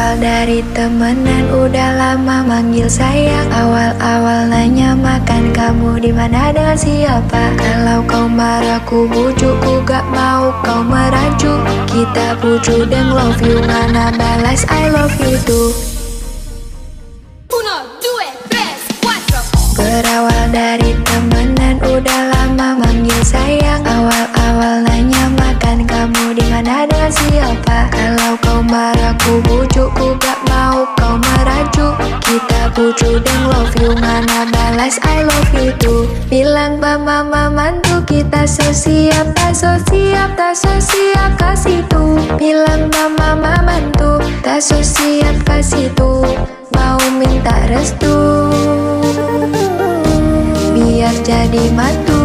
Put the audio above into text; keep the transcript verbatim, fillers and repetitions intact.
Berawal dari temenan, udah lama manggil sayang. Awal-awal nanya makan kamu di mana dengan siapa. Kalau kau marah ku bujuk, ku gak mau kau merajuk. Kita bujuk dan love you, mana balas I love you too. Berawal dari temenan, udah lama manggil sayang. Awal-awal nanya makan kamu di mana dengan siapa. Kalau kau marah ku bujuk, ku gak mau kau merajuk. Kita bujuk dan love you, mana balas I love you too. Bilang mama mantu kita so siap, tak so siap, tak so siap kasih tuh. Bilang mama mantu tak so siap kasih tuh. Mau minta restu biar jadi mantu.